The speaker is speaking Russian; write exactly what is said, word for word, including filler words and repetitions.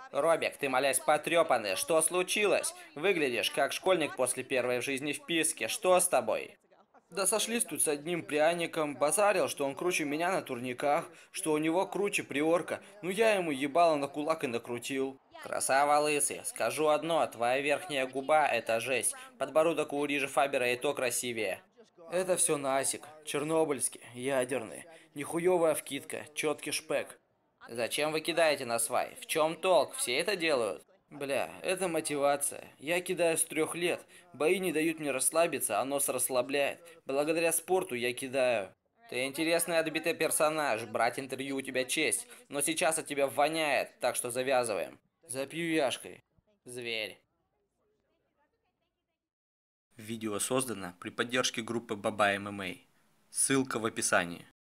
Робик, ты, молясь, потрепанный. Что случилось? Выглядишь как школьник после первой в жизни вписки. Что с тобой? Да сошлись тут с одним пряником, базарил, что он круче меня на турниках, что у него круче приорка. Ну я ему ебало на кулак и накрутил. Красава лысый, скажу одно, твоя верхняя губа это жесть. Подбородок у Рижи Фабера и то красивее. Это все насик, чернобыльский, ядерный, нихуевая вкидка, четкий шпек. Зачем вы кидаете на свай? В чем толк? Все это делают? Бля, это мотивация. Я кидаю с трех лет. Бои не дают мне расслабиться, а нос расслабляет. Благодаря спорту я кидаю. Ты интересный отбитый персонаж, брать интервью у тебя честь. Но сейчас от тебя воняет, так что завязываем. Запью яшкой. Зверь. Видео создано при поддержке группы Баба ММА. Ссылка в описании.